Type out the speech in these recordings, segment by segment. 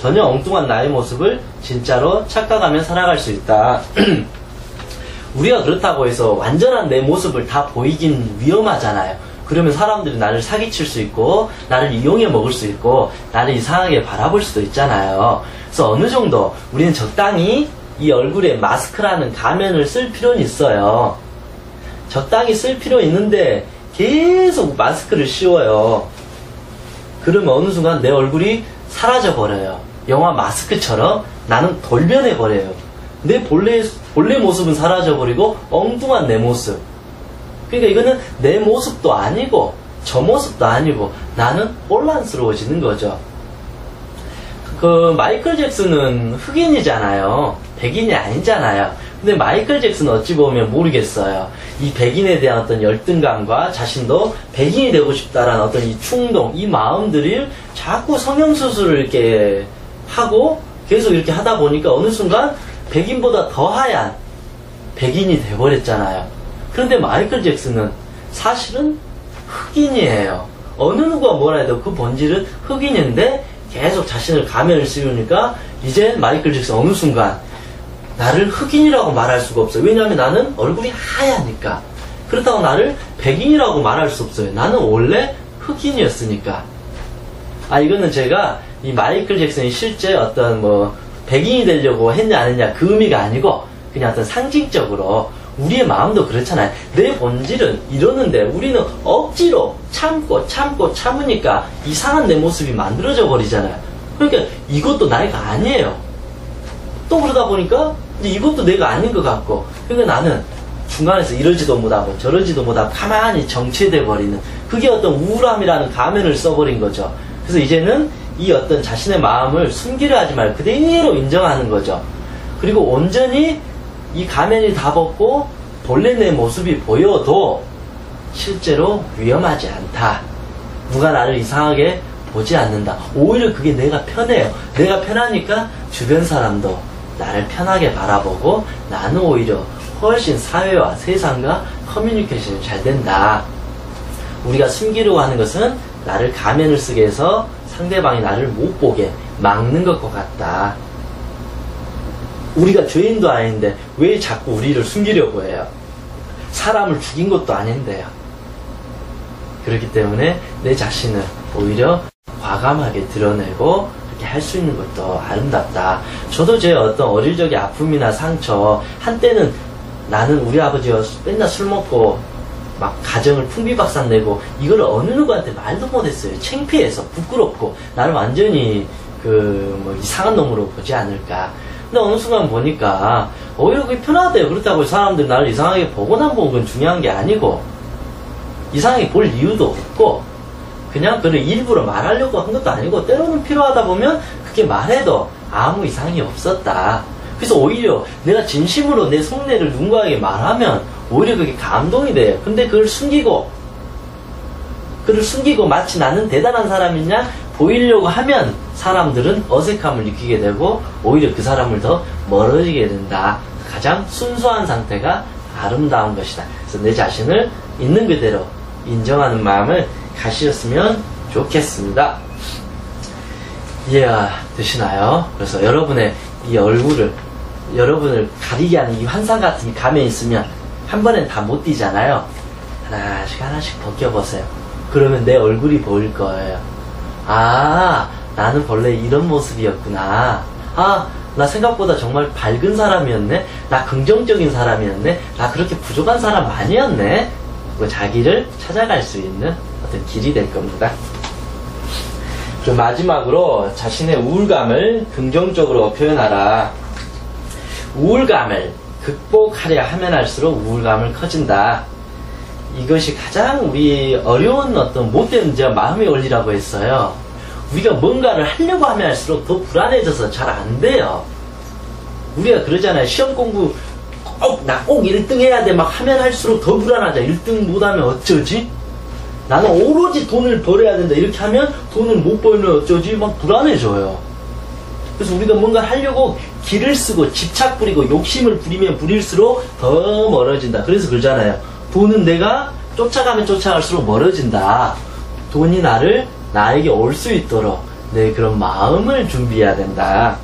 전혀 엉뚱한 나의 모습을 진짜로 착각하며 살아갈 수 있다. 우리가 그렇다고 해서 완전한 내 모습을 다 보이긴 위험하잖아요. 그러면 사람들이 나를 사기칠 수 있고 나를 이용해 먹을 수 있고 나를 이상하게 바라볼 수도 있잖아요. 그래서 어느 정도 우리는 적당히 이 얼굴에 마스크라는 가면을 쓸 필요는 있어요. 적당히 쓸 필요 있는데 계속 마스크를 씌워요. 그러면 어느 순간 내 얼굴이 사라져버려요. 영화 마스크처럼 나는 돌변해버려요. 내 본래 모습은 사라져버리고 엉뚱한 내 모습. 그러니까 이거는 내 모습도 아니고 저 모습도 아니고 나는 혼란스러워지는 거죠. 그 마이클 잭슨은 흑인이잖아요. 백인이 아니잖아요. 근데 마이클 잭슨은 어찌 보면 모르겠어요. 이 백인에 대한 어떤 열등감과 자신도 백인이 되고 싶다라는 어떤 이 충동, 이 마음들을 자꾸 성형수술을 이렇게 하고 계속 이렇게 하다 보니까 어느 순간 백인보다 더 하얀 백인이 돼버렸잖아요. 그런데 마이클 잭슨은 사실은 흑인이에요. 어느 누가 뭐라 해도 그 본질은 흑인인데 계속 자신을 가면을 씌우니까 이제 마이클 잭슨 어느 순간 나를 흑인이라고 말할 수가 없어요. 왜냐하면 나는 얼굴이 하얘니까. 그렇다고 나를 백인이라고 말할 수 없어요. 나는 원래 흑인이었으니까. 이거는 제가 이 마이클 잭슨이 실제 어떤 백인이 되려고 했냐 안 했냐 그 의미가 아니고 그냥 어떤 상징적으로 우리의 마음도 그렇잖아요. 내 본질은 이러는데 우리는 억지로 참으니까 이상한 내 모습이 만들어져 버리잖아요. 그러니까 이것도 나이가 아니에요. 또 그러다 보니까 이제 이것도 내가 아닌 것 같고, 그러니까 나는 중간에서 이러지도 못하고 저러지도 못하고 가만히 정체돼 버리는, 그게 어떤 우울함이라는 가면을 써버린 거죠. 그래서 이제는 이 어떤 자신의 마음을 숨기려 하지 말고 그대로 인정하는 거죠. 그리고 온전히 이 가면이 다 벗고 본래 내 모습이 보여도 실제로 위험하지 않다. 누가 나를 이상하게 보지 않는다. 오히려 그게 내가 편해요. 내가 편하니까 주변 사람도 나를 편하게 바라보고 나는 오히려 훨씬 사회와 세상과 커뮤니케이션이 잘 된다. 우리가 숨기려고 하는 것은 나를 가면을 쓰게 해서 상대방이 나를 못 보게 막는 것과 같다. 우리가 죄인도 아닌데 왜 자꾸 우리를 숨기려고 해요? 사람을 죽인 것도 아닌데요. 그렇기 때문에 내 자신을 오히려 과감하게 드러내고 그렇게 할 수 있는 것도 아름답다. 저도 제 어떤 어릴 적의 아픔이나 상처, 한때는 나는 우리 아버지가 맨날 술 먹고 막 가정을 풍비박산 내고 이걸 어느 누구한테 말도 못했어요. 창피해서, 부끄럽고 나를 완전히 이상한 놈으로 보지 않을까. 근데 어느 순간 보니까 오히려 그게 편하대요. 그렇다고 사람들이 나를 이상하게 보고 난 보는 건 중요한 게 아니고, 이상하게 볼 이유도 없고, 그냥 그를 일부러 말하려고 한 것도 아니고, 때로는 필요하다 보면 그렇게 말해도 아무 이상이 없었다. 그래서 오히려 내가 진심으로 내 속내를 누군가에게 말하면 오히려 그게 감동이 돼요. 근데 그를 숨기고 마치 나는 대단한 사람이냐 보이려고 하면 사람들은 어색함을 느끼게 되고 오히려 그 사람을 더 멀어지게 된다. 가장 순수한 상태가 아름다운 것이다. 그래서 내 자신을 있는 그대로 인정하는 마음을 가지셨으면 좋겠습니다. 이해가 되시나요? 그래서 여러분의 이 얼굴을, 여러분을 가리게 하는 이 환상 같은 감에 있으면 한 번엔 다 못 띄잖아요. 하나씩 벗겨보세요. 그러면 내 얼굴이 보일 거예요. 나는 원래 이런 모습이었구나. 나 생각보다 정말 밝은 사람이었네. 나 긍정적인 사람이었네. 나 그렇게 부족한 사람 아니었네. 자기를 찾아갈 수 있는 어떤 길이 될 겁니다. 그리고 마지막으로 자신의 우울감을 긍정적으로 표현하라. 우울감을 극복하려 하면 할수록 우울감을 커진다. 이것이 가장 우리 어려운 어떤 못된 마음의 원리라고 했어요. 우리가 뭔가를 하려고 하면 할수록 더 불안해져서 잘 안 돼요. 우리가 그러잖아요. 시험 공부 나 꼭 1등 해야 돼 막 하면 할수록 더 불안하자. 1등 못하면 어쩌지? 나는 오로지 돈을 벌어야 된다. 이렇게 하면 돈을 못 벌면 어쩌지? 막 불안해져요. 그래서 우리가 뭔가 하려고 기를 쓰고 집착 부리고 욕심을 부리면 부릴수록 더 멀어진다. 그래서 그러잖아요. 돈은 내가 쫓아가면 쫓아갈수록 멀어진다. 돈이 나에게 올 수 있도록 내 그런 마음을 준비해야 된다.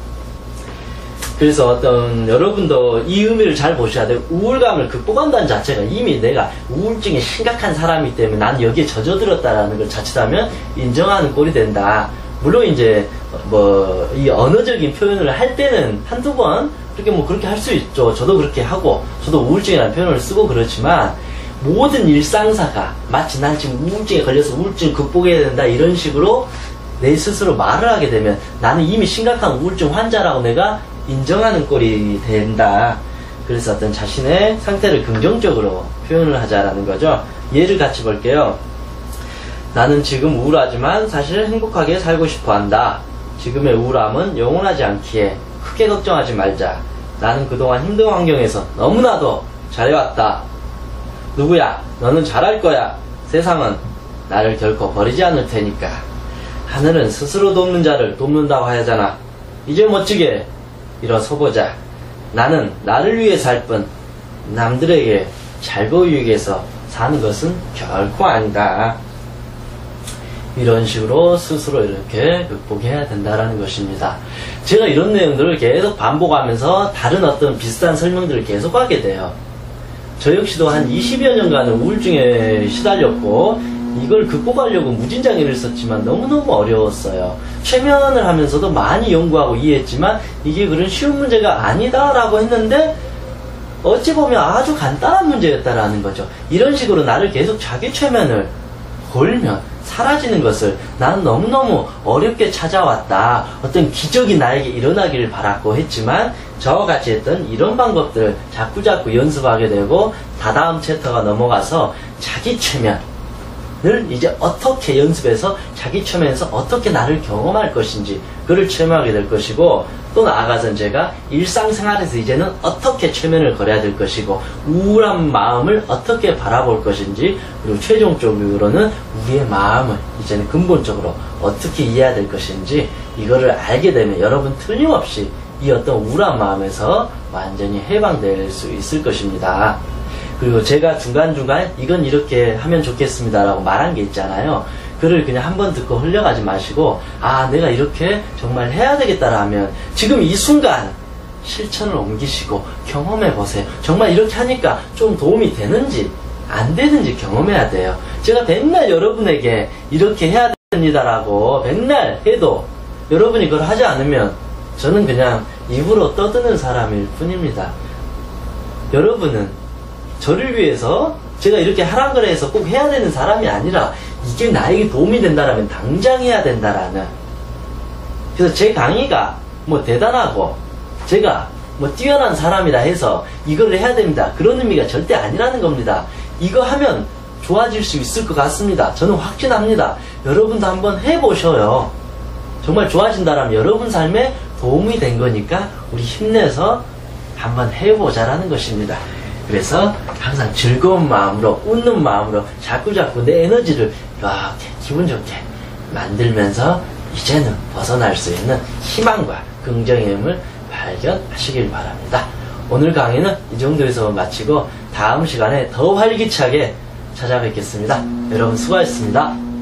그래서 여러분도 이 의미를 잘 보셔야 돼요. 우울감을 극복한다는 자체가 이미 내가 우울증이 심각한 사람이기 때문에 난 여기에 젖어들었다라는 걸 자칫하면 인정하는 꼴이 된다. 물론 이제 이 언어적인 표현을 할 때는 한두 번 그렇게 할 수 있죠. 저도 그렇게 하고 저도 우울증이라는 표현을 쓰고 그렇지만 모든 일상사가 마치 난 지금 우울증에 걸려서 우울증 극복해야 된다 이런 식으로 내 스스로 말을 하게 되면 나는 이미 심각한 우울증 환자라고 내가 인정하는 꼴이 된다. 그래서 자신의 상태를 긍정적으로 표현을 하자라는 거죠. 예를 같이 볼게요. 나는 지금 우울하지만 사실 행복하게 살고 싶어 한다. 지금의 우울함은 영원하지 않기에 크게 걱정하지 말자. 나는 그동안 힘든 환경에서 너무나도 잘해왔다. 누구야? 너는 잘할 거야. 세상은 나를 결코 버리지 않을 테니까. 하늘은 스스로 돕는 자를 돕는다고 하잖아. 이제 멋지게 일어서보자. 나는 나를 위해 살 뿐 남들에게 잘 보이기 위해서 사는 것은 결코 아니다. 이런 식으로 스스로 이렇게 극복해야 된다라는 것입니다. 제가 이런 내용들을 계속 반복하면서 다른 어떤 비슷한 설명들을 계속 하게 돼요. 저 역시도 한 20여 년간은 우울증에 시달렸고 이걸 극복하려고 무진장애를 썼지만 너무너무 어려웠어요. 최면을 하면서도 많이 연구하고 이해했지만 이게 그런 쉬운 문제가 아니다라고 했는데 어찌 보면 아주 간단한 문제였다라는 거죠. 이런 식으로 나를 계속 자기 최면을 걸면 사라지는 것을 나는 너무너무 어렵게 찾아왔다. 어떤 기적이 나에게 일어나기를 바랐고 했지만 저와 같이 했던 이런 방법들을 자꾸자꾸 연습하게 되고 다다음 챕터가 넘어가서 자기 최면을 이제 어떻게 연습해서 자기 최면에서 어떻게 나를 경험할 것인지 그를 체험하게 될 것이고 또 나아가서 제가 일상생활에서 이제는 어떻게 최면을 걸어야 될 것이고 우울한 마음을 어떻게 바라볼 것인지 그리고 최종적으로는 우리의 마음을 이제는 근본적으로 어떻게 이해해야 될 것인지 이거를 알게 되면 여러분 틀림없이 이 어떤 우울한 마음에서 완전히 해방될 수 있을 것입니다. 그리고 제가 중간중간 이건 이렇게 하면 좋겠습니다라고 말한 게 있잖아요. 그를 그냥 한번 듣고 흘려가지 마시고 아 내가 이렇게 정말 해야 되겠다라면 지금 이 순간 실천을 옮기시고 경험해 보세요. 정말 이렇게 하니까 좀 도움이 되는지 안 되는지 경험해야 돼요. 제가 맨날 여러분에게 이렇게 해야 됩니다라고 맨날 해도 여러분이 그걸 하지 않으면 저는 그냥 입으로 떠드는 사람일 뿐입니다. 여러분은 저를 위해서 제가 이렇게 하란 거라 해서 꼭 해야 되는 사람이 아니라 이게 나에게 도움이 된다라면 당장 해야 된다라는. 그래서 제 강의가 뭐 대단하고 제가 뭐 뛰어난 사람이라 해서 이걸 해야 됩니다. 그런 의미가 절대 아니라는 겁니다. 이거 하면 좋아질 수 있을 것 같습니다. 저는 확신합니다. 여러분도 한번 해보셔요. 정말 좋아진다라면 여러분 삶에 도움이 된 거니까 우리 힘내서 한번 해보자라는 것입니다. 그래서 항상 즐거운 마음으로 웃는 마음으로 자꾸자꾸 내 에너지를 이렇게 기분 좋게 만들면서 이제는 벗어날 수 있는 희망과 긍정의 힘을 발견하시길 바랍니다. 오늘 강의는 이 정도에서 마치고 다음 시간에 더 활기차게 찾아뵙겠습니다. 여러분 수고하셨습니다.